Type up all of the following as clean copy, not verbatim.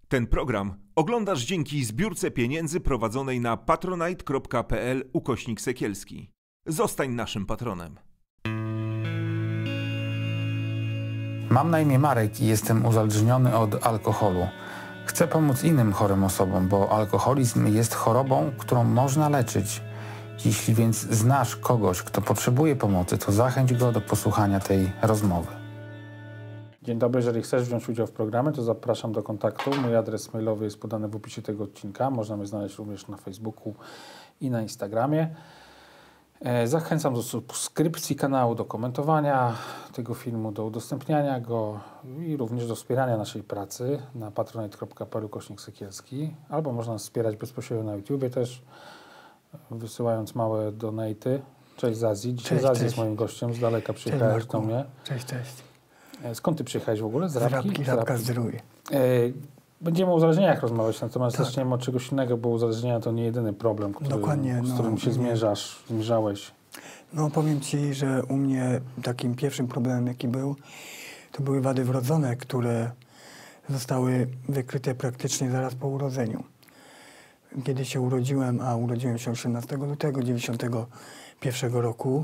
Ten program oglądasz dzięki zbiórce pieniędzy prowadzonej na patronite.pl/Sekielski. Zostań naszym patronem. Mam na imię Marek i jestem uzależniony od alkoholu. Chcę pomóc innym chorym osobom, bo alkoholizm jest chorobą, którą można leczyć. Jeśli więc znasz kogoś, kto potrzebuje pomocy, to zachęć go do posłuchania tej rozmowy. Dzień dobry, jeżeli chcesz wziąć udział w programie, to zapraszam do kontaktu. Mój adres mailowy jest podany w opisie tego odcinka. Można mnie znaleźć również na Facebooku i na Instagramie. Zachęcam do subskrypcji kanału, do komentowania tego filmu, do udostępniania go i również do wspierania naszej pracy na patronite.pl/Sekielski. Albo można nas wspierać bezpośrednio na YouTubie też, wysyłając małe donaty. Cześć Zazi. Dzisiaj Zazi jest moim gościem. Z daleka przyjechałeś do mnie. Cześć, cześć. Skąd ty przyjechałeś w ogóle? Z Rabki? Rabka Zdrój. Będziemy o uzależnieniach rozmawiać, natomiast zaczniemy od czegoś innego, bo uzależnienia to nie jedyny problem, z którym się zmierzałeś. No powiem Ci, że u mnie takim pierwszym problemem, jaki był, to były wady wrodzone, które zostały wykryte praktycznie zaraz po urodzeniu. Kiedy się urodziłem, a urodziłem się 18 lutego 1991 roku,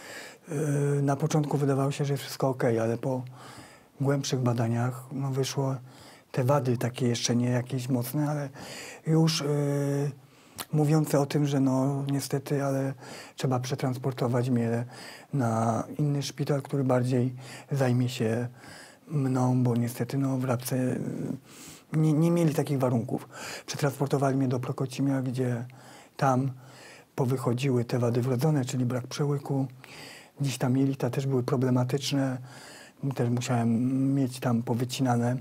na początku wydawało się, że jest wszystko ok, ale po głębszych badaniach wyszło te wady, takie jeszcze nie jakieś mocne, ale już mówiące o tym, że no niestety, ale trzeba przetransportować mnie na inny szpital, który bardziej zajmie się mną, bo niestety no, w Rabce nie mieli takich warunków. Przetransportowali mnie do Prokocimia, gdzie tam powychodziły te wady wrodzone, czyli brak przełyku. Gdzieś tam jelita też były problematyczne, też musiałem mieć tam powycinane.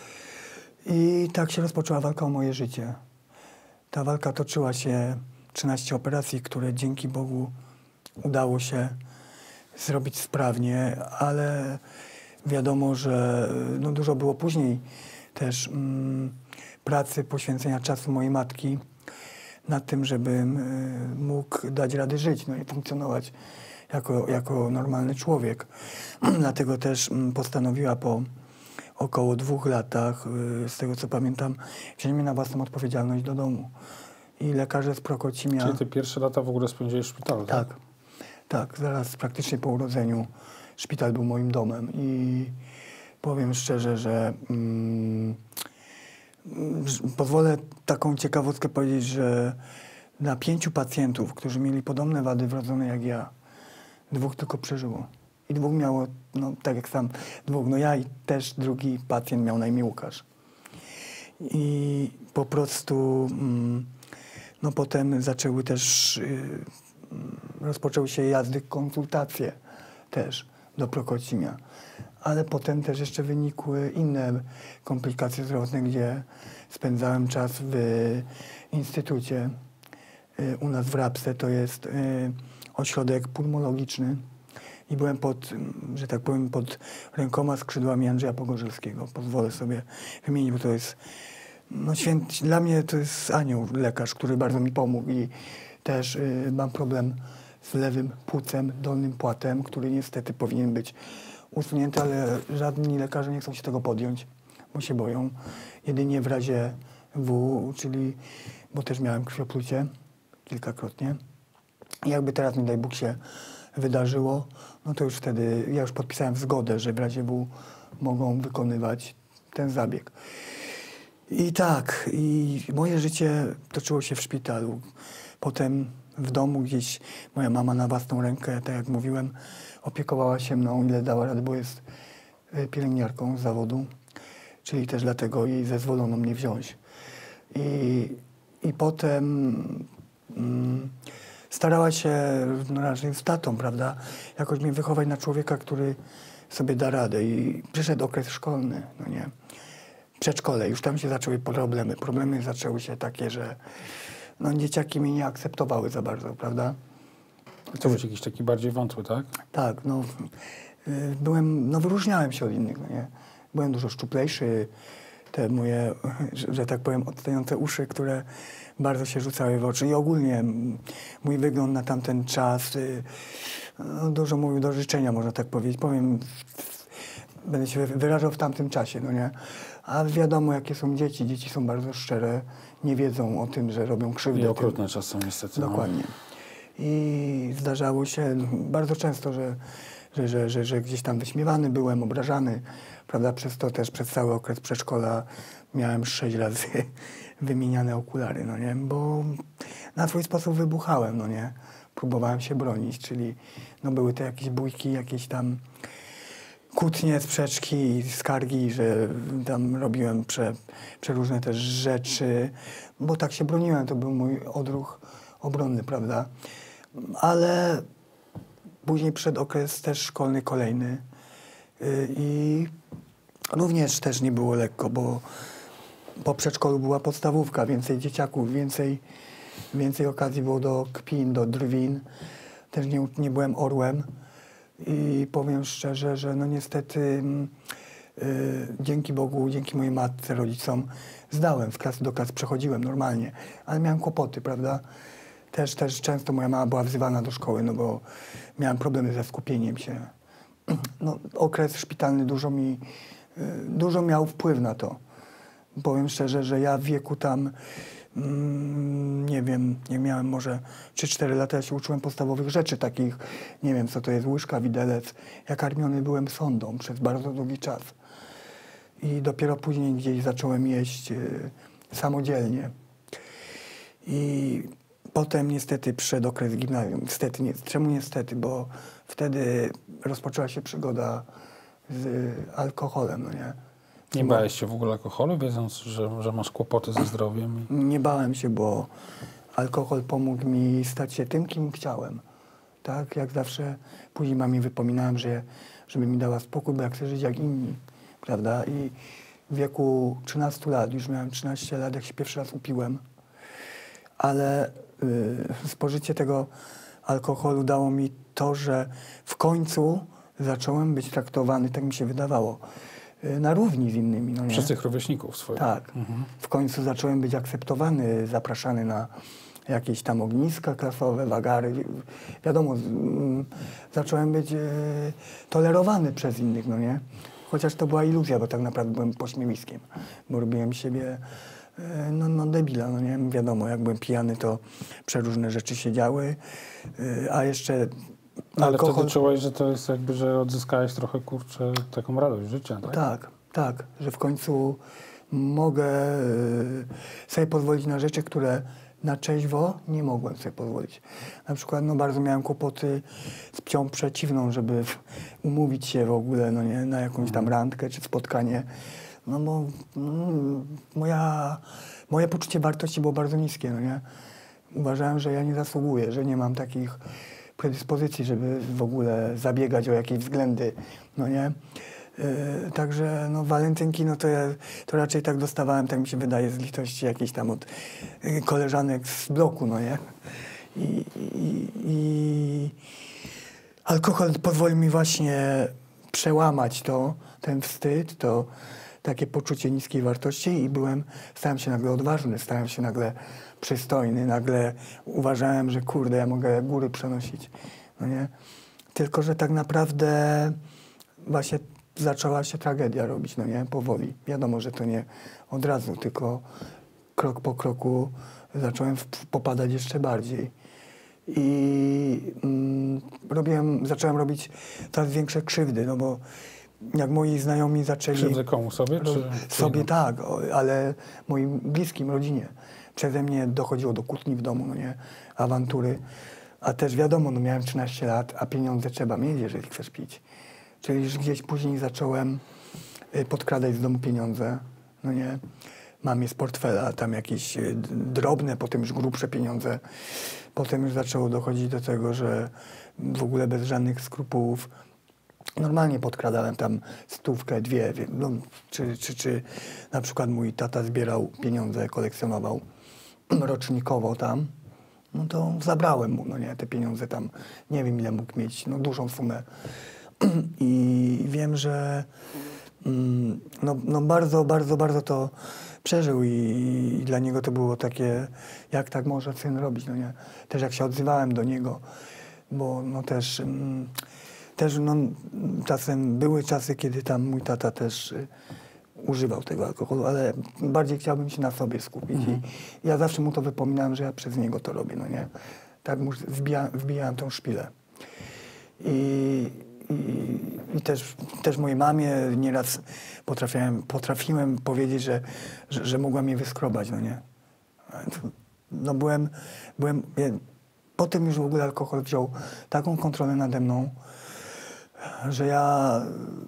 I tak się rozpoczęła walka o moje życie. Ta walka toczyła się 13 operacji, które dzięki Bogu udało się zrobić sprawnie, ale wiadomo, że no dużo było później też pracy, poświęcenia czasu mojej matki nad tym, żebym mógł dać radę żyć, no i funkcjonować jako normalny człowiek. Dlatego też postanowiła po około 2 latach, z tego co pamiętam, wziąć mnie na własną odpowiedzialność do domu. I lekarze z Prokocimia... Czyli te pierwsze lata w ogóle spędziłeś w szpitalu, tak? Tak, zaraz praktycznie po urodzeniu szpital był moim domem i powiem szczerze, że pozwolę taką ciekawostkę powiedzieć, że na 5 pacjentów, którzy mieli podobne wady wrodzone jak ja, 2 tylko przeżyło. I 2 miało, no tak jak sam, 2, no ja i też drugi pacjent miał na imię Łukasz. I po prostu, no potem zaczęły też, rozpoczęły się jazdy, konsultacje też do Prokocimia. Ale potem też jeszcze wynikły inne komplikacje zdrowotne, gdzie spędzałem czas w instytucie u nas w Rabce, to jest ośrodek pulmologiczny. I byłem że tak powiem, pod rękoma skrzydłami Andrzeja Pogorzelskiego. Pozwolę sobie wymienić, bo to jest, no dla mnie to jest anioł, lekarz, który bardzo mi pomógł i też mam problem z lewym płucem, dolnym płatem, który niestety powinien być usunięty, ale żadni lekarze nie chcą się tego podjąć, bo się boją. Jedynie w razie W, czyli, bo też miałem krwioplucie kilkakrotnie. I jakby teraz, nie daj Bóg, się wydarzyło, no to już wtedy, ja już podpisałem zgodę, że w razie W mogą wykonywać ten zabieg. I tak, i moje życie toczyło się w szpitalu. Potem w domu gdzieś moja mama na własną rękę, tak jak mówiłem, opiekowała się mną, ile dała rady, bo jest pielęgniarką z zawodu, czyli też dlatego jej zezwolono mnie wziąć. I potem starała się, no raczej z tatą, prawda, jakoś mnie wychować na człowieka, który sobie da radę. I przyszedł okres szkolny, no nie, przedszkole, już tam się zaczęły problemy. Problemy zaczęły się takie, że no, dzieciaki mnie nie akceptowały za bardzo, prawda. To był jakiś taki bardziej wątły, tak? Tak, no wyróżniałem się od innych, no nie. Byłem dużo szczuplejszy, te moje, że tak powiem, odstające uszy, które bardzo się rzucały w oczy i ogólnie mój wygląd na tamten czas no, dużo mówił do życzenia, można tak powiedzieć. Powiem, będę się wyrażał w tamtym czasie, no nie? A wiadomo, jakie są dzieci. Dzieci są bardzo szczere, nie wiedzą o tym, że robią krzywdę. I okrutne czasem niestety. Dokładnie. I zdarzało się bardzo często, że gdzieś tam wyśmiewany byłem, obrażany, prawda? Przez to też przez cały okres przedszkola miałem 6 razy wymieniane okulary, no nie? Bo na swój sposób wybuchałem, no nie? Próbowałem się bronić, czyli no były to jakieś bójki, jakieś tam kłótnie, sprzeczki, skargi, że tam robiłem przeróżne też rzeczy, bo tak się broniłem, to był mój odruch obronny, prawda? Ale później przyszedł okres też szkolny kolejny i również też nie było lekko, bo po przedszkolu była podstawówka, więcej dzieciaków, więcej okazji było do kpin, do drwin. Też nie byłem orłem i powiem szczerze, że no niestety dzięki Bogu, dzięki mojej matce, rodzicom zdałem, z klasy do klasy przechodziłem normalnie, ale miałem kłopoty, prawda? Też często moja mama była wzywana do szkoły, no bo miałem problemy ze skupieniem się. No, okres szpitalny dużo miał wpływ na to. Powiem szczerze, że ja w wieku tam, nie wiem, nie miałem może 3-4 lata, ja się uczyłem podstawowych rzeczy takich, nie wiem co to jest łyżka, widelec. Ja karmiony byłem sondą przez bardzo długi czas. I dopiero później gdzieś zacząłem jeść samodzielnie. I potem niestety przyszedł okres gimnazjum. Niestety, czemu niestety? Bo wtedy rozpoczęła się przygoda z alkoholem, no nie? Nie bałeś się w ogóle alkoholu, wiedząc, że masz kłopoty ze zdrowiem? Nie bałem się, bo alkohol pomógł mi stać się tym, kim chciałem. Tak, jak zawsze później mamie wypominałem, żeby mi dała spokój, bo ja chcę żyć jak inni, prawda? I w wieku 13 lat, już miałem 13 lat, jak się pierwszy raz upiłem, ale spożycie tego alkoholu dało mi to, że w końcu zacząłem być traktowany, tak mi się wydawało, na równi z innymi. No nie? Przez tych rówieśników swoich. Tak. W końcu zacząłem być akceptowany, zapraszany na jakieś tam ogniska klasowe, wagary. Wiadomo, zacząłem być tolerowany przez innych, no nie? Chociaż to była iluzja, bo tak naprawdę byłem pośmiewiskiem, bo robiłem siebie no debila, no nie? Wiadomo, jak byłem pijany, to przeróżne rzeczy się działy, a jeszcze Ale alkohol... wtedy czułeś, że to jest jakby, że odzyskałeś trochę, kurczę, taką radość życia, tak? Tak, że w końcu mogę sobie pozwolić na rzeczy, które na trzeźwo nie mogłem sobie pozwolić. Na przykład no, bardzo miałem kłopoty z płcią przeciwną, żeby umówić się w ogóle no nie, na jakąś tam randkę czy spotkanie. No bo moje poczucie wartości było bardzo niskie, no nie? Uważałem, że ja nie zasługuję, że nie mam takich predyspozycji, żeby w ogóle zabiegać o jakieś względy, no nie? Także no walentynki, no to ja to raczej tak dostawałem, tak mi się wydaje, z litości jakiejś tam od koleżanek z bloku, no nie? I alkohol pozwolił mi właśnie przełamać ten wstyd, to takie poczucie niskiej wartości i stałem się nagle odważny, stałem się nagle przystojny, nagle uważałem, że kurde, ja mogę góry przenosić, no nie? Tylko że tak naprawdę właśnie zaczęła się tragedia robić, no nie? Powoli. Wiadomo, że to nie od razu, tylko krok po kroku zacząłem popadać jeszcze bardziej. I zacząłem robić coraz większe krzywdy, no bo jak moi znajomi zaczęli... Krzywdy komu? Sobie? Czy sobie tak, ale moim bliskim, rodzinie. Przeze mnie dochodziło do kłótni w domu, no nie? Awantury. A też wiadomo, no miałem 13 lat, a pieniądze trzeba mieć, jeżeli chcesz pić. Czyli gdzieś później zacząłem podkradać z domu pieniądze, no nie? Mamie z portfela, tam jakieś drobne, potem już grubsze pieniądze. Potem już zaczęło dochodzić do tego, że w ogóle bez żadnych skrupułów normalnie podkradałem tam 100, 2, no, czy na przykład mój tata zbierał pieniądze, kolekcjonował rocznikowo tam, no to zabrałem mu, no nie, te pieniądze tam, nie wiem ile mógł mieć, no dużą sumę. I wiem, że no bardzo, bardzo, bardzo to przeżył i dla niego to było takie, jak tak może syn robić, no nie. Też jak się odzywałem do niego, bo no też też no, czasem były czasy, kiedy tam mój tata też używał tego alkoholu, ale bardziej chciałbym się na sobie skupić. I ja zawsze mu to wypominałem, że ja przez niego to robię, no nie? Tak mu wbijałem tą szpilę. I też mojej mamie nieraz potrafiłem powiedzieć, że mogła mnie wyskrobać, no nie? No potem już w ogóle alkohol wziął taką kontrolę nade mną, że ja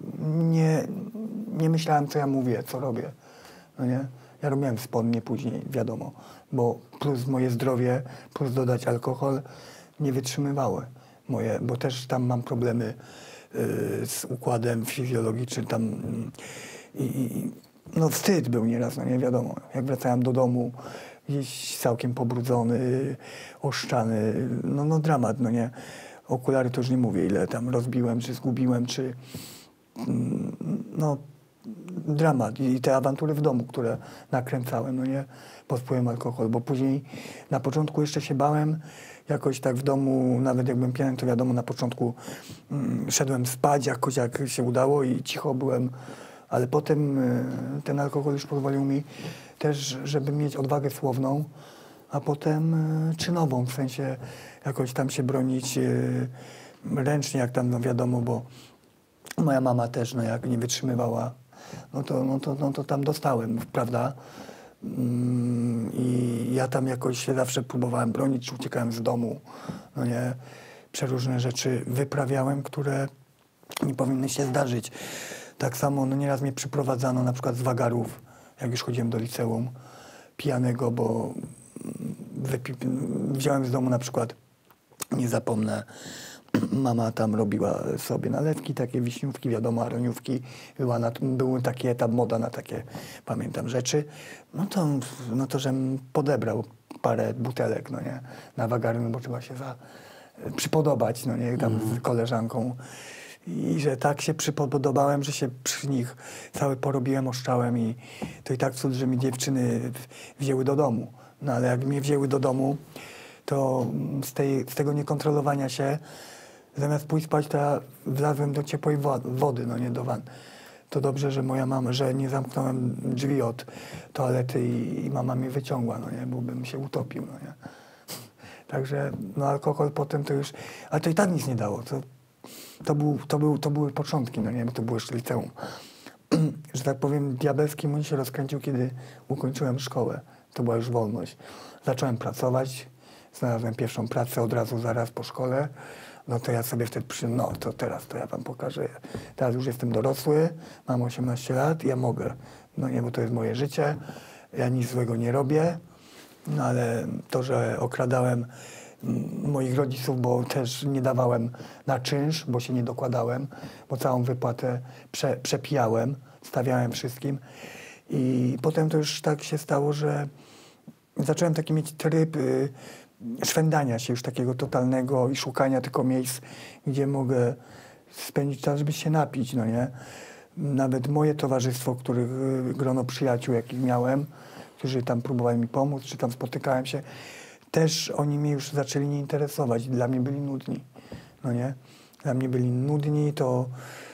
nie myślałem, co ja mówię, co robię, no nie? Ja robiłem spodnie później, wiadomo, bo plus moje zdrowie, plus dodać alkohol nie wytrzymywały moje, bo też tam mam problemy z układem fizjologicznym, tam no wstyd był nieraz, no nie wiadomo, jak wracałem do domu, gdzieś całkiem pobrudzony, oszczany, no dramat, no nie. Okulary to już nie mówię, ile tam rozbiłem, czy zgubiłem, czy no dramat. I te awantury w domu, które nakręcałem, no nie, pod wpływem alkoholu, bo później na początku jeszcze się bałem, jakoś tak w domu, nawet jak byłem pijany, to wiadomo, na początku szedłem spać, jakoś jak się udało i cicho byłem, ale potem ten alkohol już pozwolił mi też, żeby mieć odwagę słowną, a potem czynową, w sensie jakoś tam się bronić ręcznie, jak tam, no wiadomo, bo moja mama też, no jak nie wytrzymywała, no to tam dostałem, prawda? I ja tam jakoś się zawsze próbowałem bronić, czy uciekałem z domu, no nie, przeróżne rzeczy wyprawiałem, które nie powinny się zdarzyć. Tak samo, no nieraz mnie przyprowadzano na przykład z wagarów, jak już chodziłem do liceum, pijanego, bo wziąłem z domu na przykład, nie zapomnę, mama tam robiła sobie nalewki, takie wiśniówki, wiadomo, aroniówki. Był taki etap, moda na takie, pamiętam, rzeczy. No to żem podebrał parę butelek, no nie, na wagary, no bo trzeba się przypodobać, no nie, tam z koleżanką. I że tak się przypodobałem, że się przy nich cały porobiłem, oszczałem i to i tak cud, że mi dziewczyny wzięły do domu. No ale jak mnie wzięły do domu, to z tego niekontrolowania się, zamiast pójść spać, to ja wlazłem do ciepłej wody, no nie do wanny. To dobrze, że moja mama, że nie zamknąłem drzwi od toalety i mama mnie wyciągła, no nie, bo bym się utopił, no nie. Także no alkohol potem to już, ale to i tak nic nie dało. To były początki, no nie, bo to było jeszcze liceum. Że tak powiem, diabelski mój się rozkręcił, kiedy ukończyłem szkołę. To była już wolność. Zacząłem pracować, znalazłem pierwszą pracę od razu, zaraz po szkole. No to ja sobie wtedy no to teraz to ja wam pokażę. Teraz już jestem dorosły, mam 18 lat, ja mogę. No nie, bo to jest moje życie, ja nic złego nie robię. No ale to, że okradałem moich rodziców, bo też nie dawałem na czynsz, bo się nie dokładałem, bo całą wypłatę przepijałem, stawiałem wszystkim. I potem to już tak się stało, że zacząłem taki mieć tryb szwendania się już takiego totalnego i szukania tylko miejsc, gdzie mogę spędzić czas, żeby się napić, no nie. Nawet moje towarzystwo, grono przyjaciół, jakich miałem, którzy tam próbowali mi pomóc, czy tam spotykałem się, też oni mnie już zaczęli nie interesować. Dla mnie byli nudni, no nie. Dla mnie byli nudni, to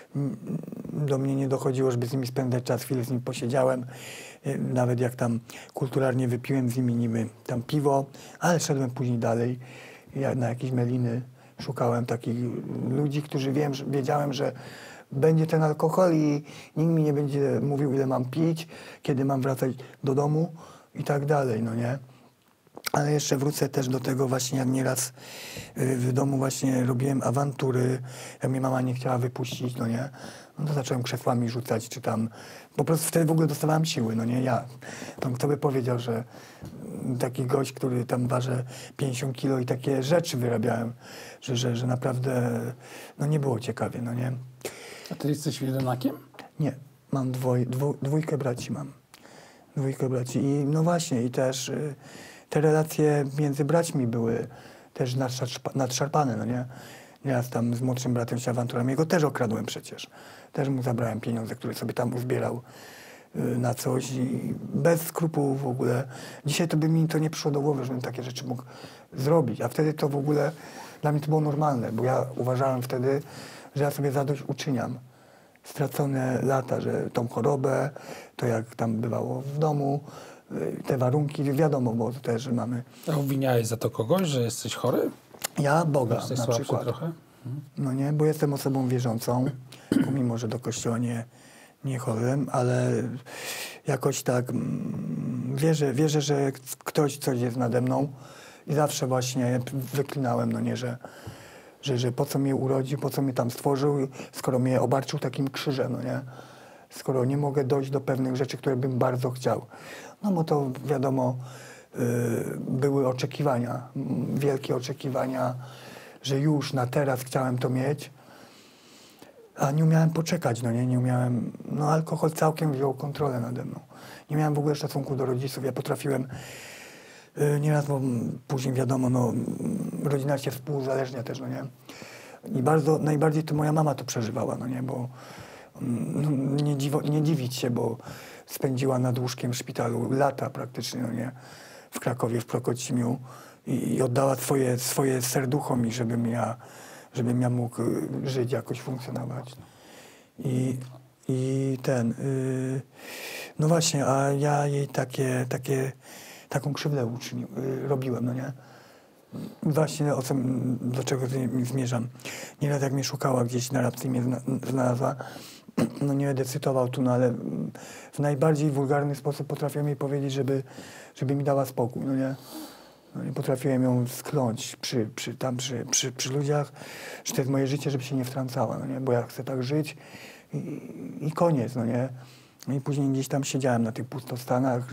do mnie nie dochodziło, żeby z nimi spędzać czas, chwilę z nimi posiedziałem. Nawet jak tam kulturalnie wypiłem z nimi niby tam piwo, ale szedłem później dalej. Ja na jakieś meliny szukałem takich ludzi, którzy wiedziałem, że będzie ten alkohol i nikt mi nie będzie mówił, ile mam pić, kiedy mam wracać do domu i tak dalej, no nie. Ale jeszcze wrócę też do tego właśnie, jak nieraz w domu właśnie robiłem awantury, jak mnie mama nie chciała wypuścić, no nie, no to zacząłem krzesłami rzucać, czy tam, po prostu wtedy w ogóle dostawałem siły, no nie, ja. Tam kto by powiedział, że taki gość, który tam waży 50 kilo i takie rzeczy wyrabiałem, że naprawdę, no nie było ciekawie, no nie. A ty jesteś jedynakiem? Nie, mam dwójkę braci mam. Dwójkę braci i no właśnie, i też te relacje między braćmi były też nadszarpane, no nie? Ja tam z młodszym bratem się awanturami, jego też okradłem przecież. Też mu zabrałem pieniądze, które sobie tam uzbierał na coś i bez skrupułów w ogóle. Dzisiaj to by mi to nie przyszło do głowy, żebym takie rzeczy mógł zrobić, a wtedy to w ogóle dla mnie to było normalne, bo ja uważałem wtedy, że ja sobie zadośćuczyniam. Stracone lata, że tą chorobę, to jak tam bywało w domu, te warunki, wiadomo, bo to też mamy... A obwiniałeś za to kogoś, że jesteś chory? Ja Boga Jesteś na słabszy przykład. trochę? No nie, bo jestem osobą wierzącą, pomimo, że do kościoła nie chodzę, ale jakoś tak wierzę, że ktoś coś jest nade mną i zawsze właśnie wyklinałem, no nie, że po co mnie urodził, po co mnie tam stworzył, skoro mnie obarczył takim krzyżem, no nie, skoro nie mogę dojść do pewnych rzeczy, które bym bardzo chciał. No bo to wiadomo, były oczekiwania, wielkie oczekiwania, że już na teraz chciałem to mieć, a nie umiałem poczekać, no nie umiałem, no alkohol całkiem wziął kontrolę nade mną. Nie miałem w ogóle szacunku do rodziców, ja potrafiłem nieraz, bo później wiadomo, no rodzina się współuzależnia też, no nie. I najbardziej to moja mama to przeżywała, no nie, bo no, nie dziwić się, bo spędziła nad łóżkiem w szpitalu lata praktycznie, no nie, w Krakowie, w Prokocimiu i oddała swoje serducho mi, żebym ja mógł żyć, jakoś funkcjonować. No właśnie, a ja jej taką krzywdę robiłem, no nie? Właśnie do czego zmierzam. Nieraz jak mnie szukała gdzieś na rapcie mnie znalazła, no nie będę cytował tu, no ale w najbardziej wulgarny sposób potrafiłem jej powiedzieć, żeby mi dała spokój, no nie? No nie potrafiłem ją skląć przy ludziach, że to jest moje życie, żeby się nie wtrącała, no nie? Bo ja chcę tak żyć i koniec, no nie? No i później gdzieś tam siedziałem na tych pustostanach,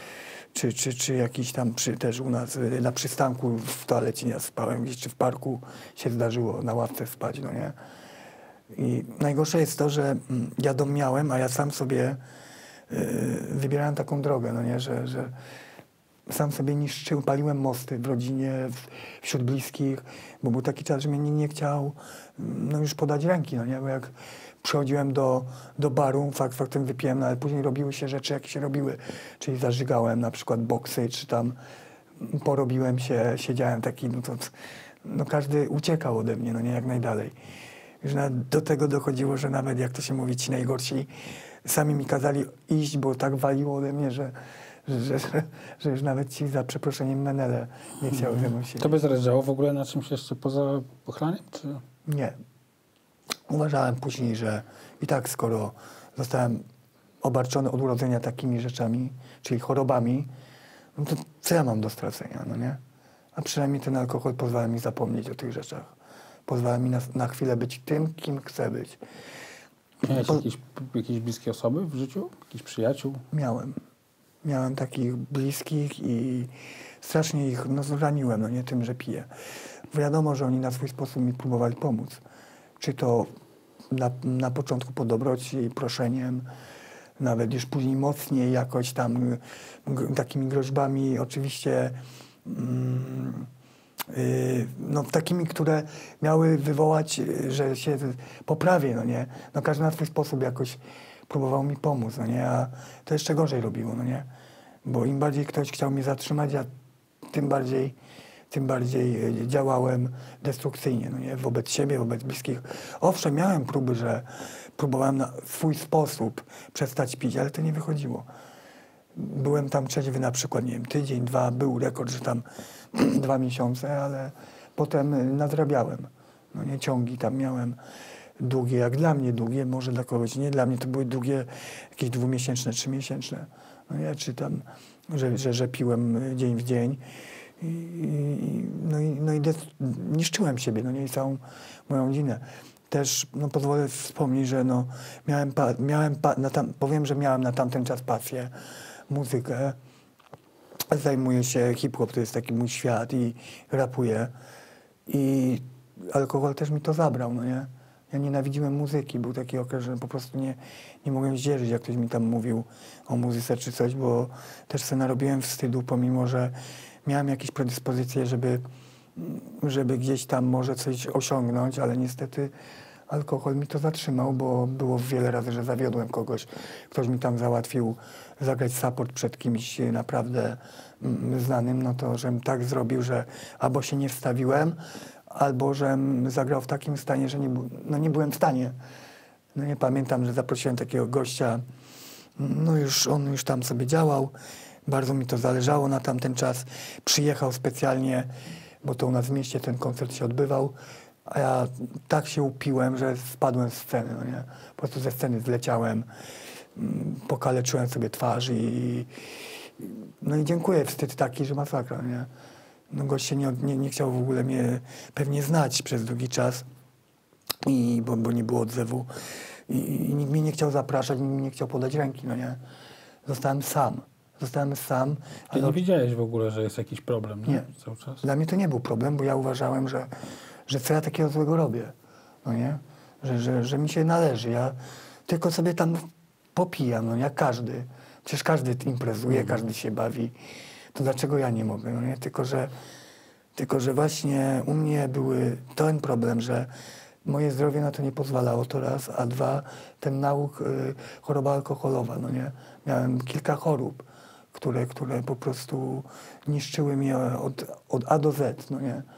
czy jakiś tam też u nas na przystanku w toalecie ja spałem gdzieś, czy w parku się zdarzyło na ławce spać, no nie? I najgorsze jest to, że ja dom miałem, a ja sam sobie wybierałem taką drogę, no nie? Że sam sobie paliłem mosty w rodzinie, wśród bliskich, bo był taki czas, że mnie nikt nie chciał no już podać ręki, no nie? Bo jak przychodziłem do baru, faktem wypiłem, no ale później robiły się rzeczy, jakie się robiły. Czyli zażygałem na przykład boksy, czy tam porobiłem się, siedziałem taki, no każdy uciekał ode mnie, no nie, jak najdalej. Już do tego dochodziło, że nawet, jak to się mówi, ci najgorsi sami mi kazali iść, bo tak waliło ode mnie, że już nawet ci, za przeproszeniem, menele nie chciały ze mną siedzieć. To by zależało w ogóle na czymś jeszcze poza pochlaniem, czy? Nie. Uważałem później, że i tak skoro zostałem obarczony od urodzenia takimi rzeczami, czyli chorobami, no to co ja mam do stracenia, no nie? A przynajmniej ten alkohol pozwala mi zapomnieć o tych rzeczach. Pozwala mi na chwilę być tym, kim chcę być. Miałeś jakieś bliskie osoby w życiu? Jakichś przyjaciół? Miałem takich bliskich i strasznie ich zraniłem, no nie tym, że piję. Wiadomo, że oni na swój sposób mi próbowali pomóc. Czy to na początku po dobroci i proszeniem, nawet już później mocniej jakoś tam takimi groźbami, oczywiście no takimi, które miały wywołać, że się poprawię, no nie. No każdy na swój sposób jakoś próbował mi pomóc, no nie, a to jeszcze gorzej robiło, no nie. Bo im bardziej ktoś chciał mnie zatrzymać, ja tym bardziej działałem destrukcyjnie, no nie, wobec siebie, wobec bliskich. Owszem, miałem próby, że próbowałem na swój sposób przestać pić, ale to nie wychodziło. Byłem tam trzeźwy na przykład, nie wiem, tydzień, dwa, był rekord, że tam 2 miesiące, ale potem nadrabiałem. No nie, ciągi tam miałem długie, jak dla mnie długie, może dla kogoś nie, dla mnie to były długie, jakieś 2-miesięczne, 3-miesięczne. No nie, czy tam, że piłem dzień w dzień. Niszczyłem siebie, no nie, i całą moją rodzinę. Też pozwolę wspomnieć, że powiem, że miałem na tamten czas pasję, muzykę. Zajmuję się hip-hop, to jest taki mój świat i rapuję. I alkohol też mi to zabrał, no nie. Ja nienawidziłem muzyki, był taki okres, że po prostu nie mogłem zdzierżyć, jak ktoś mi tam mówił o muzyce czy coś, bo też sobie narobiłem wstydu, pomimo że miałem jakieś predyspozycje, żeby gdzieś tam może coś osiągnąć, ale niestety alkohol mi to zatrzymał, bo było wiele razy, że zawiodłem kogoś. Ktoś mi tam załatwił zagrać support przed kimś naprawdę znanym, no to żebym tak zrobił, że albo się nie wstawiłem, albo żem zagrał w takim stanie, że nie byłem w stanie. No nie pamiętam, że zaprosiłem takiego gościa, no on już tam sobie działał, bardzo mi to zależało na tamten czas. Przyjechał specjalnie, bo to u nas w mieście ten koncert się odbywał, a ja tak się upiłem, że spadłem z sceny, no nie? Po prostu ze sceny zleciałem, pokaleczyłem sobie twarz no i dziękuję, wstyd taki, że masakra, nie? No gość się nie chciał w ogóle mnie pewnie znać przez długi czas, bo nie było odzewu. I nikt mnie nie chciał zapraszać, nikt mi nie chciał podać ręki, no nie? Zostałem sam. Ty nie wiedziałeś w ogóle, że jest jakiś problem, nie? Cały czas? Dla mnie to nie był problem, bo ja uważałem, że co ja takiego złego robię, no nie? Że mi się należy. Ja tylko sobie tam popijam, no jak każdy. Przecież każdy imprezuje, każdy się bawi. To dlaczego ja nie mogę, no nie? Tylko że właśnie u mnie były ten problem, że moje zdrowie na to nie pozwalało, to raz, a dwa, ten nauk, choroba alkoholowa, no nie? Miałem kilka chorób, które po prostu niszczyły mnie od A do Z, no nie?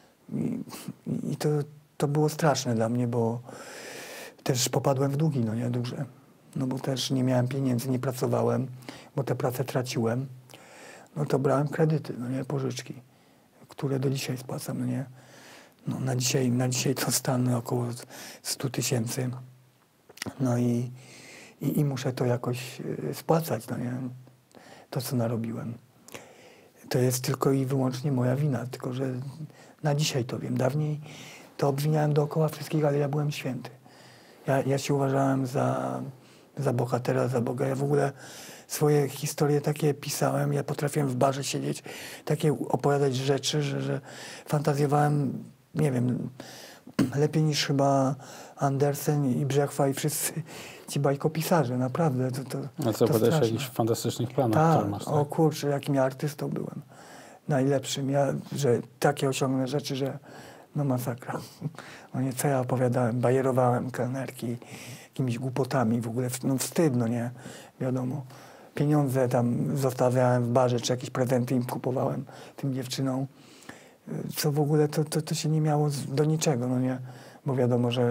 I to było straszne dla mnie, bo też popadłem w długi, no nie? Duże. No bo też nie miałem pieniędzy, nie pracowałem, bo tę pracę traciłem. No to brałem kredyty, no nie? Pożyczki, które do dzisiaj spłacam, no nie? No na dzisiaj to stan około 100 000. No i muszę to jakoś spłacać, no nie? To, co narobiłem. To jest tylko i wyłącznie moja wina, tylko że na dzisiaj to wiem. Dawniej to obwiniałem dookoła wszystkich, ale ja byłem święty. Ja się uważałem za bohatera, za Boga. Ja w ogóle swoje historie takie pisałem. Ja potrafiłem w barze siedzieć, takie opowiadać rzeczy, że fantazjowałem, nie wiem, lepiej niż chyba Andersen i Brzechwa i wszyscy ci bajkopisarze, naprawdę. A co, opowiadałeś o jakichś fantastycznych planach, które masz? Tak? O kurczę, jakim ja artystą byłem. Najlepszym. Że takie osiągnę rzeczy, że no masakra. No nie, co ja opowiadałem? Bajerowałem kelnerki jakimiś głupotami w ogóle. No wstyd, no nie? Wiadomo. Pieniądze tam zostawiałem w barze, czy jakieś prezenty im kupowałem tym dziewczynom. Co w ogóle to się nie miało do niczego, no nie? Bo wiadomo, że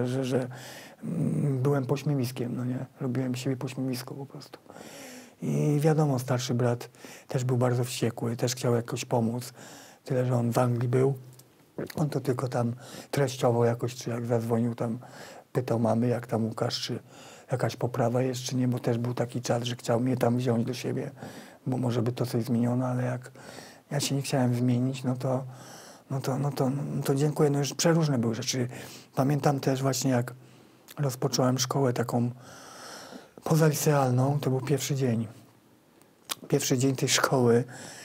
byłem pośmiewiskiem, no nie? Robiłem siebie pośmiewisko po prostu. I wiadomo, starszy brat też był bardzo wściekły, też chciał jakoś pomóc. Tyle, że on w Anglii był. On to tylko tam treściowo jakoś, czy jak zadzwonił tam, pytał mamy, jak tam Łukasz, czy jakaś poprawa jest, czy nie, bo też był taki czas, że chciał mnie tam wziąć do siebie, bo może by to coś zmieniono, ale jak ja się nie chciałem zmienić, no to dziękuję. No już przeróżne były rzeczy. Pamiętam też właśnie, jak rozpocząłem szkołę taką pozalicealną, to był pierwszy dzień. Pierwszy dzień tej szkoły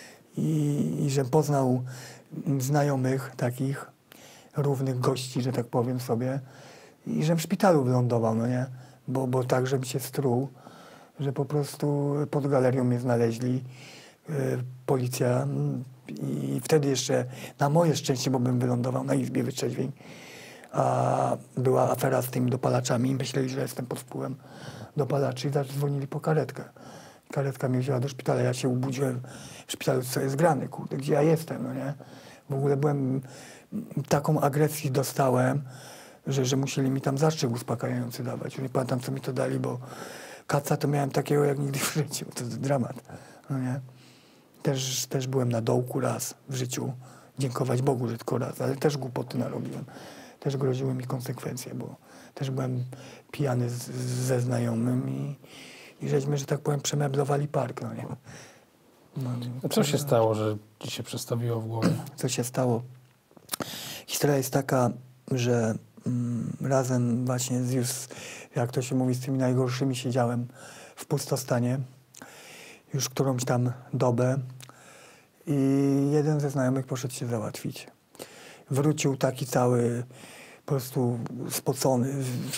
i że poznał znajomych takich, równych gości, że tak powiem sobie, i że w szpitalu wylądował, no nie? Bo tak, żebym się struł, że po prostu pod galerią mnie znaleźli, policja, i wtedy jeszcze na moje szczęście, bo bym wylądował na Izbie Wytrzeźwień, a była afera z tymi dopalaczami i myśleli, że jestem pod wpływem dopalaczy i zadzwonili po karetkę. Karetka mnie wzięła do szpitala, ja się obudziłem w szpitalu, co jest grane, kurde, gdzie ja jestem, no nie? W ogóle taką agresję dostałem, że musieli mi tam zastrzyk uspokajający dawać. Nie pamiętam, co mi to dali, bo kaca to miałem takiego jak nigdy w życiu. To jest dramat, no nie? Też byłem na dołku raz w życiu. Dziękować Bogu, że tylko raz, ale też głupoty narobiłem. Też groziły mi konsekwencje, bo też byłem pijany ze znajomym i żeśmy, że tak powiem, przemeblowali park, no nie? No, a co się stało, że ci się przestawiło w głowie? Co się stało? Historia jest taka, że razem właśnie jak to się mówi, z tymi najgorszymi siedziałem w pustostanie już którąś tam dobę i jeden ze znajomych poszedł się załatwić. Wrócił taki cały po prostu spocony,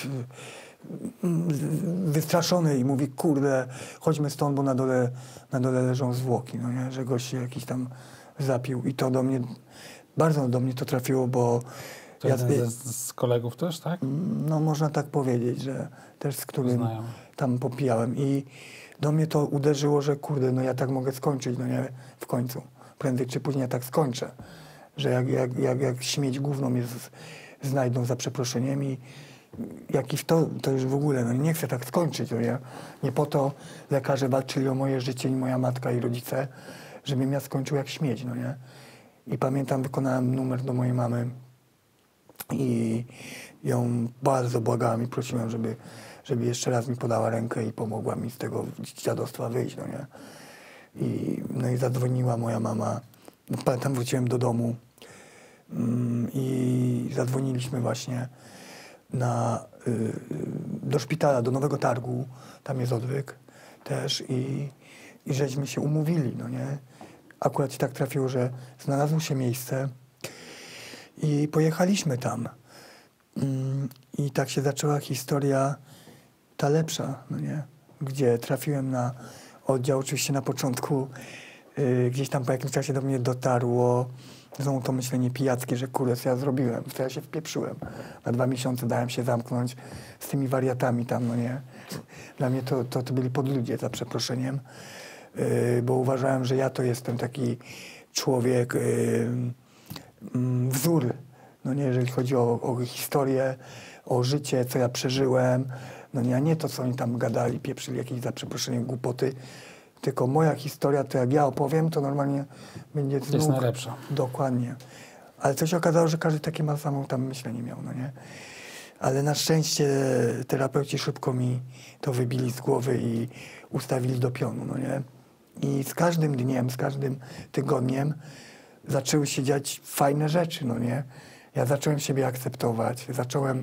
wystraszony i mówi, kurde, chodźmy stąd, bo na dole leżą zwłoki, no nie? Że gość się jakiś tam zapił i to bardzo do mnie to trafiło, bo to jeden z kolegów też, tak? No można tak powiedzieć, że też z którym tam popijałem i do mnie to uderzyło, że kurde, no ja tak mogę skończyć, no nie, w końcu. Prędzej czy później ja tak skończę. że jak śmieć gówno mnie znajdą za przeproszeniem i jak i w to już w ogóle, no nie chcę tak skończyć, no nie po to lekarze walczyli o moje życie i moja matka i rodzice, żebym ja skończył jak śmieć, no nie. I pamiętam, wykonałem numer do mojej mamy i ją bardzo błagałem i prosiłem, żeby jeszcze raz mi podała rękę i pomogła mi z tego dziadostwa wyjść, no nie. No i zadzwoniła moja mama. Pamiętam, wróciłem do domu i zadzwoniliśmy właśnie do szpitala, do Nowego Targu, tam jest odwyk też i żeśmy się umówili, no nie. Akurat się tak trafiło, że znalazło się miejsce i pojechaliśmy tam. I tak się zaczęła historia ta lepsza, no nie? Gdzie trafiłem na oddział, oczywiście na początku gdzieś tam po jakimś czasie do mnie dotarło znowu to myślenie pijackie, że kurde, co ja zrobiłem, co ja się wpieprzyłem. Na 2 miesiące dałem się zamknąć z tymi wariatami tam, no nie. Dla mnie to byli podludzie, za przeproszeniem, bo uważałem, że ja to jestem taki człowiek, wzór, no nie, jeżeli chodzi o historię, o życie, co ja przeżyłem, no nie, a nie to, co oni tam gadali, pieprzyli jakieś, za przeproszeniem, głupoty, tylko moja historia, to jak ja opowiem, to normalnie będzie znów... Jest najlepsza. Dokładnie. Ale to się okazało, że każdy takie ma samo tam myślenie miał, no nie? Ale na szczęście terapeuci szybko mi to wybili z głowy i ustawili do pionu, no nie? I z każdym dniem, z każdym tygodniem zaczęły się dziać fajne rzeczy, no nie? Ja zacząłem siebie akceptować, zacząłem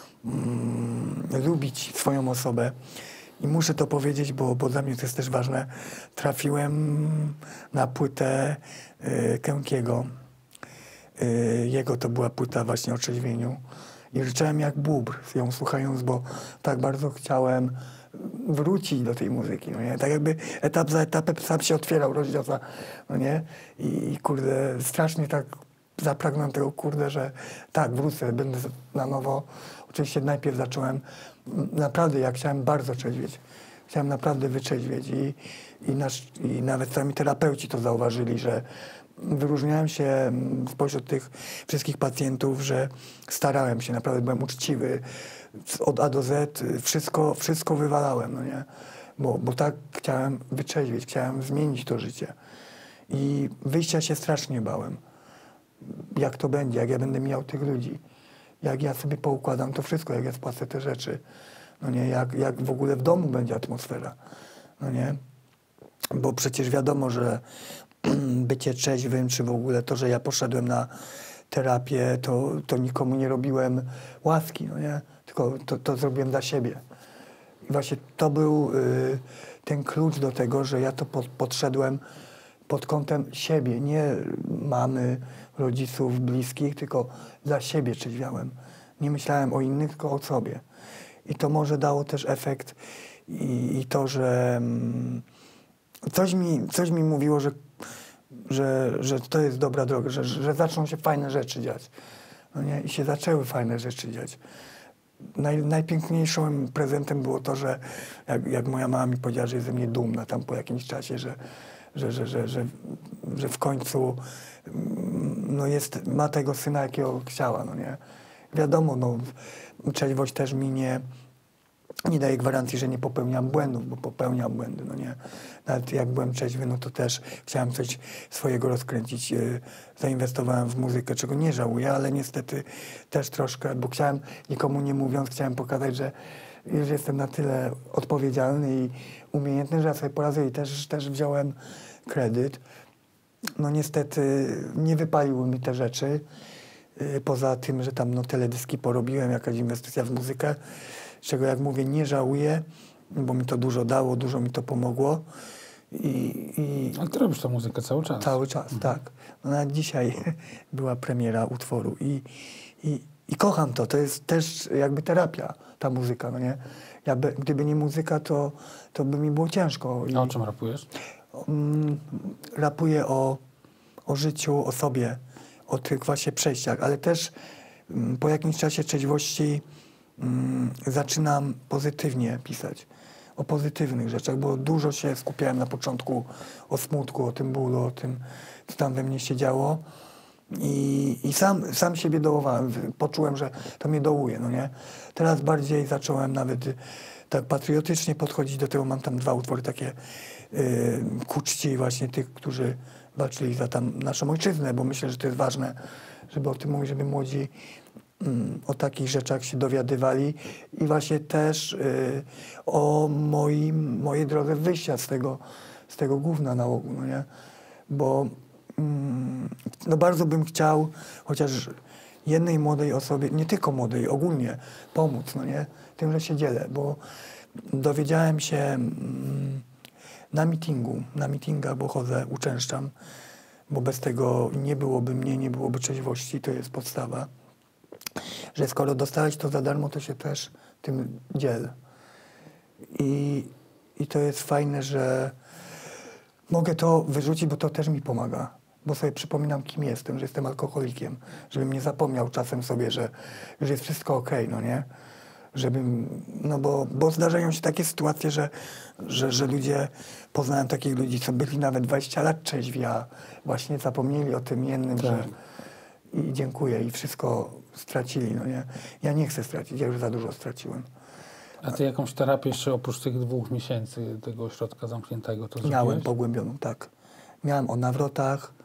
lubić swoją osobę. I muszę to powiedzieć, bo dla mnie to jest też ważne. Trafiłem na płytę Kękiego. Jego to była płyta właśnie o trzeźwieniu. I ryczałem jak bóbr ją słuchając, bo tak bardzo chciałem wrócić do tej muzyki, no nie? Tak jakby etap za etapem sam się otwierał rozdział, no nie? I kurde, strasznie tak zapragnąłem tego, kurde, że tak, wrócę, będę na nowo. Oczywiście najpierw zacząłem, naprawdę, ja chciałem bardzo trzeźwieć. Chciałem naprawdę wytrzeźwieć i nawet sami terapeuci to zauważyli, że wyróżniałem się spośród tych wszystkich pacjentów, że starałem się, naprawdę byłem uczciwy. Od A do Z wszystko wywalałem, no nie? Bo tak chciałem wytrzeźwieć, chciałem zmienić to życie. I wyjścia się strasznie bałem. Jak to będzie, jak ja będę miał tych ludzi. Jak ja sobie poukładam to wszystko, jak ja spłacę te rzeczy. No nie, jak w ogóle w domu będzie atmosfera. No nie? Bo przecież wiadomo, że bycie trzeźwym, czy w ogóle to, że ja poszedłem na terapię, to nikomu nie robiłem łaski, no nie? Tylko to zrobiłem dla siebie. I właśnie to był ten klucz do tego, że ja to podszedłem pod kątem siebie, nie mamy, rodziców, bliskich, tylko dla siebie trzeźwiałem. Nie myślałem o innych, tylko o sobie. I to może dało też efekt i to, że coś mi mówiło, że to jest dobra droga, że zaczną się fajne rzeczy dziać. No nie? I się zaczęły fajne rzeczy dziać. Najpiękniejszym prezentem było to, że jak moja mama mi powiedziała, że jest ze mnie dumna tam po jakimś czasie, że w końcu no ma tego syna, jakiego chciała, no nie. Wiadomo, no, trzeźwość też mi nie daje gwarancji, że nie popełniam błędów, bo popełniam błędy, no nie. Nawet jak byłem trzeźwy, no to też chciałem coś swojego rozkręcić. Zainwestowałem w muzykę, czego nie żałuję, ale niestety też troszkę, bo chciałem, nikomu nie mówiąc, chciałem pokazać, że już jestem na tyle odpowiedzialny i umiejętny, że ja sobie poradzę i też wziąłem kredyt. No niestety nie wypaliły mi te rzeczy. Poza tym, że tam no, teledyski porobiłem, jakaś inwestycja w muzykę, czego jak mówię nie żałuję, bo mi to dużo dało, dużo mi to pomogło. Ale ty robisz tę muzykę cały czas. Cały czas, tak. No, nawet dzisiaj była premiera utworu i kocham to. To jest też jakby terapia, ta muzyka, no nie? Gdyby nie muzyka, to by mi było ciężko. A o czym rapujesz? Rapuję o życiu, o sobie, o tych właśnie przejściach, ale też po jakimś czasie trzeźwości zaczynam pozytywnie pisać. O pozytywnych rzeczach, bo dużo się skupiałem na początku o smutku, o tym bólu, o tym, co tam we mnie się działo. I sam siebie dołowałem. Poczułem, że to mnie dołuje, no nie? Teraz bardziej zacząłem nawet tak patriotycznie podchodzić do tego. Mam tam 2 utwory takie ku czci właśnie tych, którzy walczyli za tam naszą ojczyznę, bo myślę, że to jest ważne, żeby o tym mówić, żeby młodzi o takich rzeczach się dowiadywali i właśnie też o mojej drodze wyjścia z tego gówna nałogu, no nie? Bo no bardzo bym chciał chociaż jednej młodej osobie, nie tylko młodej, ogólnie pomóc, no nie? Tym, że się dzielę, bo dowiedziałem się na mitingach, bo chodzę, uczęszczam, bo bez tego nie byłoby mnie, nie byłoby trzeźwości, to jest podstawa, że skoro dostałeś to za darmo, to się też tym dziel. I to jest fajne, że mogę to wyrzucić, bo to też mi pomaga. Bo sobie przypominam, kim jestem, że jestem alkoholikiem. Żebym nie zapomniał czasem sobie, że już jest wszystko okej, no nie? Żebym, no bo zdarzają się takie sytuacje, że ludzie, poznałem takich ludzi, co byli nawet 20 lat trzeźwi, a właśnie zapomnieli o tym jednym, Tak. że i dziękuję, i wszystko stracili, no nie? Ja nie chcę stracić, ja już za dużo straciłem. A ty jakąś terapię jeszcze oprócz tych 2 miesięcy tego ośrodka zamkniętego to Miałem zrobiłeś? pogłębioną, tak. Miałem o nawrotach,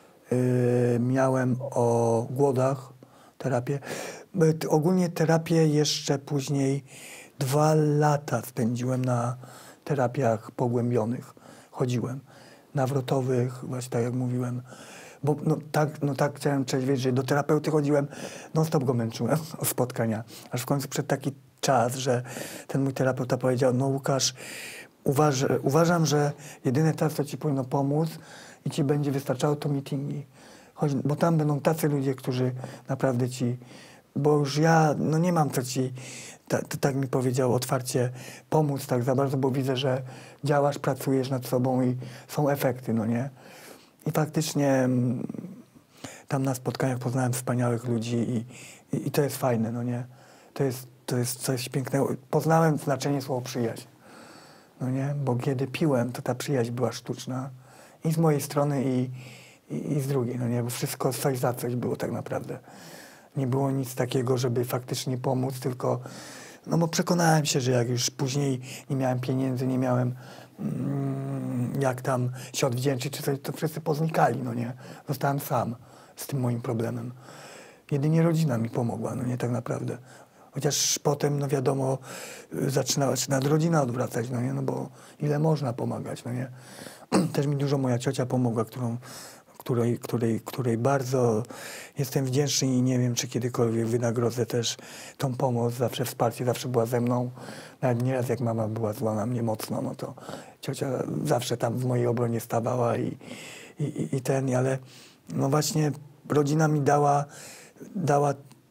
miałem o głodach terapię. Ogólnie terapię jeszcze później 2 lata spędziłem na terapiach pogłębionych. Chodziłem. Nawrotowych, właśnie tak jak mówiłem. Bo no tak chciałem wiedzieć, że do terapeuty chodziłem, non-stop go męczyłem o spotkania. Aż w końcu przyszedł taki czas, że ten mój terapeuta powiedział, no Łukasz, uważam, że jedyne czas, co ci powinno pomóc i ci będzie wystarczało, to meetingi. Bo tam będą tacy ludzie, którzy naprawdę ci, bo już ja no nie mam co ci, tak mi powiedział otwarcie, pomóc tak za bardzo, bo widzę, że działasz, pracujesz nad sobą i są efekty, no nie? I faktycznie tam na spotkaniach poznałem wspaniałych ludzi i to jest fajne, no nie? To jest coś pięknego. Poznałem znaczenie słowa przyjaźń, no nie? Bo kiedy piłem, to ta przyjaźń była sztuczna i z mojej strony i z drugiej, no nie? Bo wszystko coś za coś było tak naprawdę. Nie było nic takiego, żeby faktycznie pomóc, tylko no bo przekonałem się, że jak już później nie miałem pieniędzy, nie miałem jak tam się odwdzięczyć, czy coś, to wszyscy poznikali, no nie? Zostałem sam z tym moim problemem. Jedynie rodzina mi pomogła, no nie, tak naprawdę. Chociaż potem, no wiadomo, zaczynała rodzina odwracać, no nie, no bo ile można pomagać, no nie. Też mi dużo moja ciocia pomogła, której bardzo jestem wdzięczny i nie wiem, czy kiedykolwiek wynagrodzę też tą pomoc, zawsze wsparcie, zawsze była ze mną. Nawet nieraz jak mama była zła na mnie mocno, no to ciocia zawsze tam w mojej obronie stawała ale no właśnie rodzina mi dała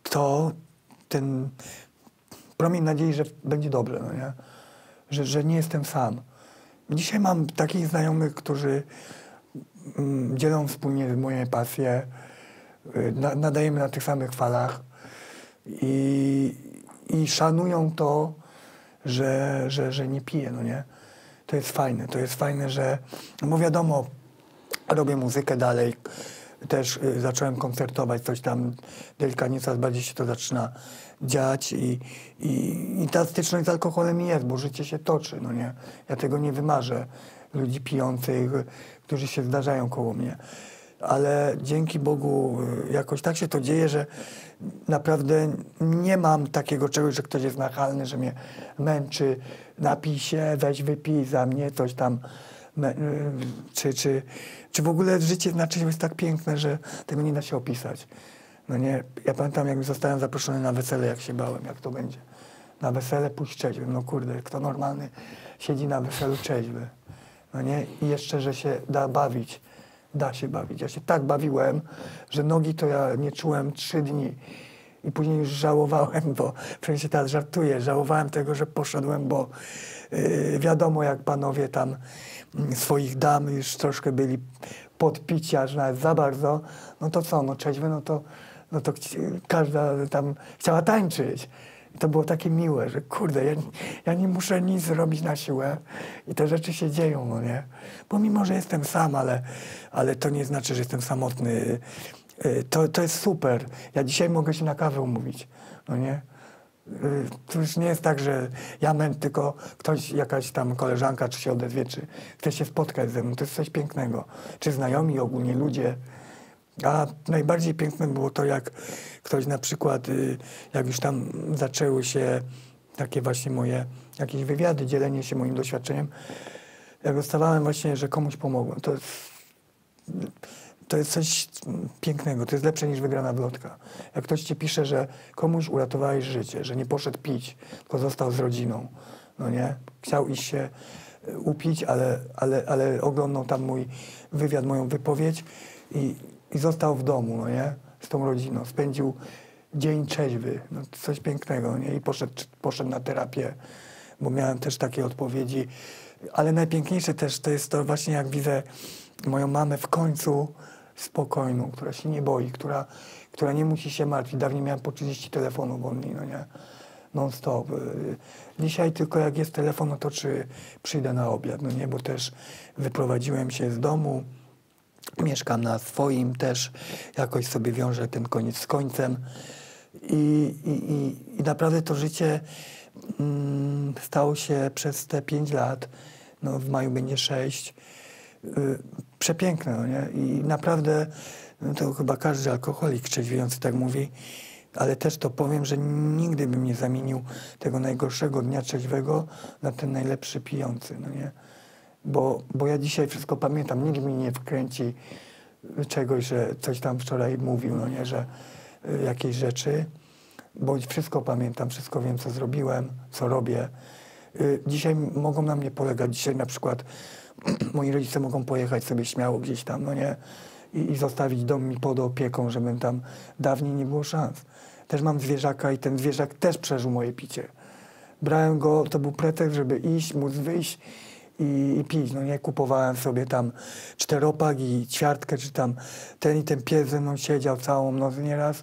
ten promień nadziei, że będzie dobrze, no nie? Że nie jestem sam. Dzisiaj mam takich znajomych, którzy dzielą wspólnie moje pasje, nadajemy na tych samych falach i szanują to, że nie piję, no nie? To jest fajne, że, bo wiadomo, robię muzykę dalej, też zacząłem koncertować, coś tam delikatnie, coraz bardziej się to zaczyna dziać i ta styczność z alkoholem jest, bo życie się toczy, no nie? Ja tego nie wymarzę. Ludzi pijących, którzy się zdarzają koło mnie. Ale dzięki Bogu jakoś tak się to dzieje, że naprawdę nie mam takiego czegoś, że ktoś jest nachalny, że mnie męczy, napij się, weź wypij za mnie, coś tam. Czy w ogóle życie znaczy jest tak piękne, że tego nie da się opisać. No nie, ja pamiętam, jak zostałem zaproszony na wesele, jak się bałem, jak to będzie. Na wesele pójść trzeźwy. No kurde, kto normalny siedzi na weselu trzeźwy. No nie? I jeszcze, że się da bawić. Da się bawić. Ja się tak bawiłem, że nogi to ja nie czułem 3 dni. I później już żałowałem, bo przecież się teraz żartuję, żałowałem tego, że poszedłem, bo wiadomo, jak panowie tam swoich dam już troszkę byli podpici, aż nawet za bardzo, no to co, no trzeźwy, no to każda tam chciała tańczyć. I to było takie miłe, że kurde, ja nie muszę nic zrobić na siłę i te rzeczy się dzieją, no nie? Pomimo, że jestem sam, ale to nie znaczy, że jestem samotny To jest super. Ja dzisiaj mogę się na kawę umówić, no nie? To już nie jest tak, że ja tylko ktoś, jakaś tam koleżanka, czy się odezwie, czy chce się spotkać ze mną. To jest coś pięknego. Czy znajomi, ogólnie ludzie. A najbardziej piękne było to, jak ktoś na przykład, jak już tam zaczęły się takie właśnie moje jakieś wywiady, dzielenie się moim doświadczeniem, jak dostawałem właśnie, że komuś pomogłem. To jest coś pięknego, to jest lepsze niż wygrana wlotka. Jak ktoś ci pisze, że komuś uratowałeś życie, że nie poszedł pić, tylko został z rodziną, no nie? Chciał iść się upić, ale oglądał tam mój wywiad, moją wypowiedź i został w domu, no nie? Z tą rodziną. Spędził dzień trzeźwy, no coś pięknego, nie? I poszedł na terapię, bo miałem też takie odpowiedzi. Ale najpiękniejsze też to jest to właśnie, jak widzę moją mamę w końcu spokojną, która się nie boi, która nie musi się martwić. Dawniej miałem po 30 telefonów od niej, no nie? Non stop. Dzisiaj tylko jak jest telefon, no to czy przyjdę na obiad, no nie? Bo też wyprowadziłem się z domu, mieszkam na swoim też, jakoś sobie wiążę ten koniec z końcem i naprawdę to życie stało się przez te 5 lat, no w maju będzie 6, przepiękne, no nie? I naprawdę, no to chyba każdy alkoholik trzeźwiejący tak mówi, ale też to powiem, że nigdy bym nie zamienił tego najgorszego dnia trzeźwego na ten najlepszy pijący, no nie? Bo ja dzisiaj wszystko pamiętam, nikt mi nie wkręci czegoś, że coś tam wczoraj mówił, no nie, że jakieś rzeczy, bo wszystko pamiętam, wszystko wiem, co zrobiłem, co robię. Dzisiaj mogą na mnie polegać, dzisiaj na przykład moi rodzice mogą pojechać sobie śmiało gdzieś tam, no nie, i zostawić dom mi pod opieką, żebym tam, dawniej nie było szans. Też mam zwierzaka i ten zwierzak też przeżył moje picie. Brałem go, to był pretekst, żeby iść, móc wyjść i pić, no nie, kupowałem sobie tam 4-pak i ćwiartkę, czy tam ten i ten pies ze mną siedział całą noc nieraz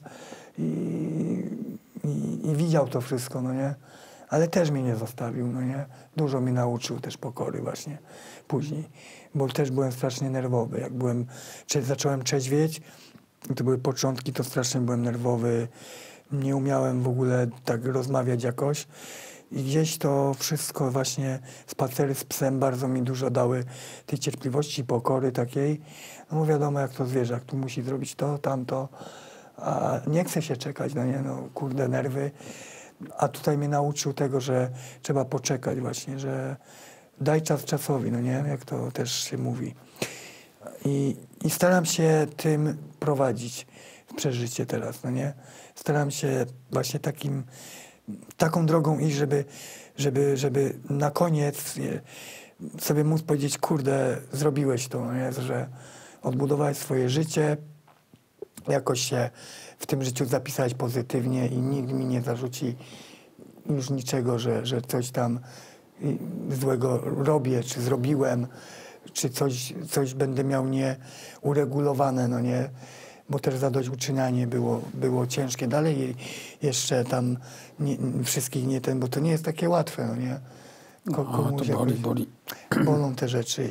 i widział to wszystko, no nie, ale też mnie nie zostawił, no nie, dużo mnie nauczył też pokory właśnie później, bo też byłem strasznie nerwowy, jak zacząłem trzeźwieć, to były początki, to strasznie byłem nerwowy, nie umiałem w ogóle tak rozmawiać jakoś. I gdzieś to wszystko właśnie, spacery z psem bardzo mi dużo dały tej cierpliwości, pokory takiej. No bo wiadomo, jak to zwierzak, tu musi zrobić to, tamto, a nie chce się czekać, no nie, no kurde, nerwy. A tutaj mnie nauczył tego, że trzeba poczekać właśnie, że daj czas czasowi, no nie, jak to też się mówi. I staram się tym prowadzić w przeżycie teraz, no nie. Staram się właśnie taką drogą iść, żeby na koniec sobie móc powiedzieć, kurde, zrobiłeś to, no nie? Że odbudowałeś swoje życie, jakoś się w tym życiu zapisałeś pozytywnie i nikt mi nie zarzuci już niczego, że coś tam złego robię, czy zrobiłem, czy coś będę miał nieuregulowane, no nie? Bo też zadośćuczynianie było ciężkie. Dalej jeszcze tam wszystkich bo to nie jest takie łatwe, no nie? To boli. Bolą te rzeczy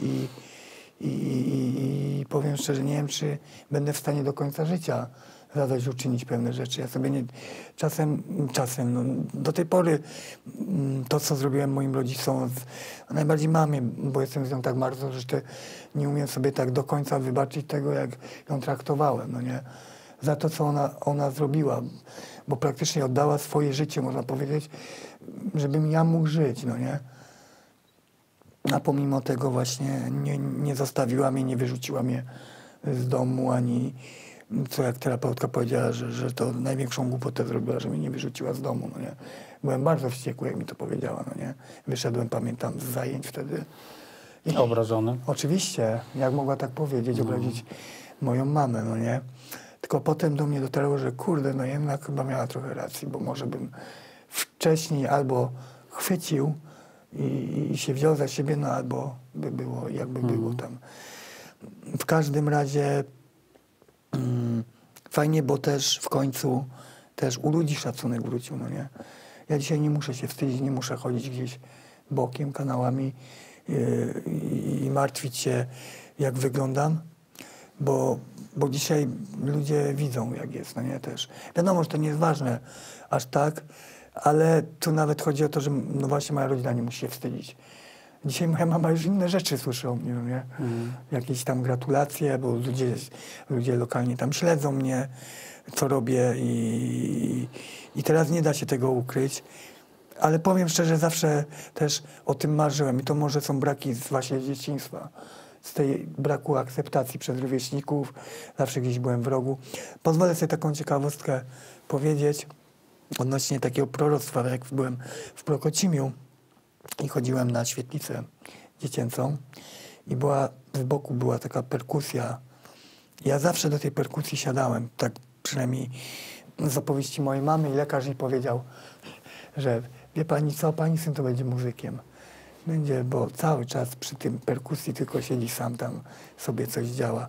i powiem szczerze, nie wiem, czy będę w stanie do końca życia zadośćuczynić pewne rzeczy. Ja sobie czasem, no, do tej pory to, co zrobiłem moim rodzicom, a najbardziej mamie, bo jestem z nią tak bardzo, że nie umiem sobie tak do końca wybaczyć tego, jak ją traktowałem, no nie? Za to, co ona zrobiła, bo praktycznie oddała swoje życie, można powiedzieć, żebym ja mógł żyć, no nie? A pomimo tego właśnie nie zostawiła mnie, nie wyrzuciła mnie z domu, ani co jak terapeutka powiedziała, że to największą głupotę zrobiła, że mnie nie wyrzuciła z domu, no nie. Byłem bardzo wściekły, jak mi to powiedziała, no nie. Wyszedłem, pamiętam, z zajęć wtedy. Obrażony? Oczywiście, jak mogła tak powiedzieć, obrazić moją mamę, no nie. Tylko potem do mnie dotarło, że kurde, no jednak chyba miała trochę racji, bo może bym wcześniej albo chwycił i się wziął za siebie, no albo by było, jakby było tam. W każdym razie fajnie, bo też w końcu też u ludzi szacunek wrócił, no nie. Ja dzisiaj nie muszę się wstydzić, nie muszę chodzić gdzieś bokiem, kanałami i martwić się, jak wyglądam, bo dzisiaj ludzie widzą, jak jest, no nie, też. Wiadomo, że to nie jest ważne aż tak, ale tu nawet chodzi o to, że no właśnie moja rodzina nie musi się wstydzić. Dzisiaj moja mama już inne rzeczy słyszy o mnie, no nie? Jakieś tam gratulacje, bo ludzie lokalnie tam śledzą mnie, co robię i teraz nie da się tego ukryć. Ale powiem szczerze, zawsze też o tym marzyłem i to może są braki właśnie z dzieciństwa. Z tej braku akceptacji przez rówieśników, zawsze gdzieś byłem w rogu. Pozwolę sobie taką ciekawostkę powiedzieć odnośnie takiego proroctwa, jak byłem w Prokocimiu i chodziłem na świetlicę dziecięcą i z boku była taka perkusja. Ja zawsze do tej perkusji siadałem, tak przynajmniej z opowieści mojej mamy i lekarz mi powiedział, że wie pani co, pani syn to będzie muzykiem. Będzie, bo cały czas przy tym perkusji tylko siedzi sam tam, sobie coś działa.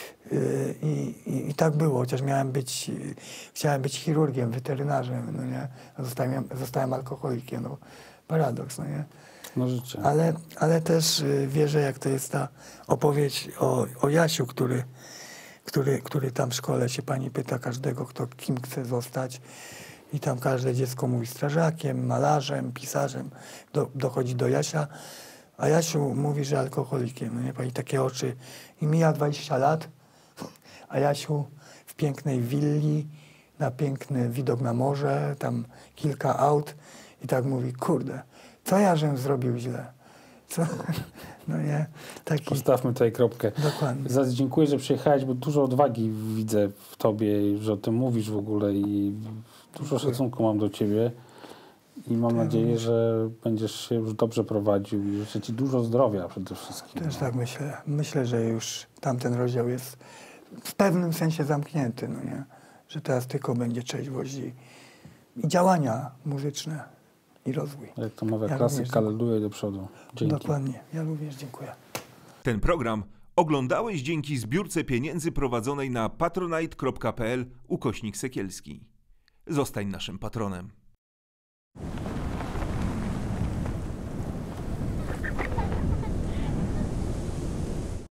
I tak było, chociaż chciałem być chirurgiem, weterynarzem, no nie? Zostałem alkoholikiem, no. Paradoks, no nie? No życie. Ale też wierzę, jak to jest ta opowieść o Jasiu, który tam w szkole się pani pyta każdego, kim chce zostać. I tam każde dziecko mówi strażakiem, malarzem, pisarzem. Dochodzi do Jasia, a Jasiu mówi, że alkoholikiem. No nie, pani takie oczy. I mija 20 lat, a Jasiu w pięknej willi, na piękny widok na morze, tam kilka aut i tak mówi, kurde, co ja żem zrobił źle? Co? No nie, taki... Postawmy tutaj kropkę. Dokładnie. Zaraz dziękuję, że przyjechałeś, bo dużo odwagi widzę w tobie, że o tym mówisz w ogóle i dużo szacunku mam do ciebie i mam nadzieję, że będziesz się już dobrze prowadził i życzę ci dużo zdrowia przede wszystkim. Też tak myślę. Myślę, że już tamten rozdział jest w pewnym sensie zamknięty, no nie? Że teraz tylko będzie trzeźwość i działania muzyczne i rozwój. Jak to mawia klasyk, kaleluję do przodu. Dzięki. Dokładnie. Ja również dziękuję. Ten program oglądałeś dzięki zbiórce pieniędzy prowadzonej na patronite.pl/Sekielski. Zostań naszym patronem.